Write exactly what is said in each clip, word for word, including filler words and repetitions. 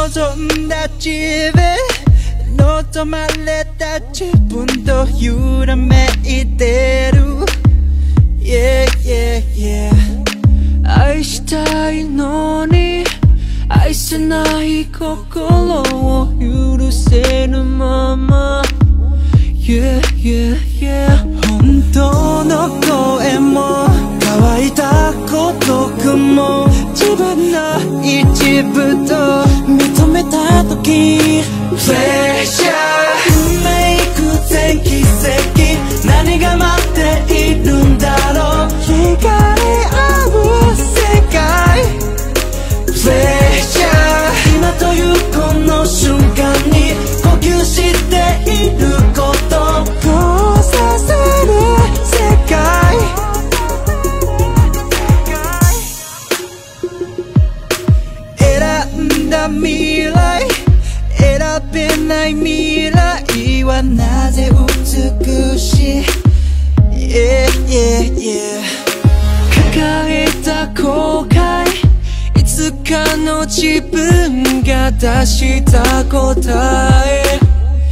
望んだ自分望まれた自分と揺らめいてる Yeah yeah yeah 愛したいのに愛せない心を許せぬまま Yeah yeah yeah 本当の声も乾いた孤独も自分の一部と認めた時 Pleasure 運命偶然奇跡何が待っているんだろう光り合う世界 Pleasure 今というこの瞬間に呼吸していることこうさせる世界選んだ未来選べない未来はなぜ美しい Yeah yeah yeah 抱えた後悔いつかの自分が出した答え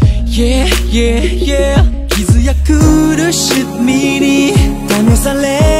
Yeah yeah yeah 傷や苦しみに試され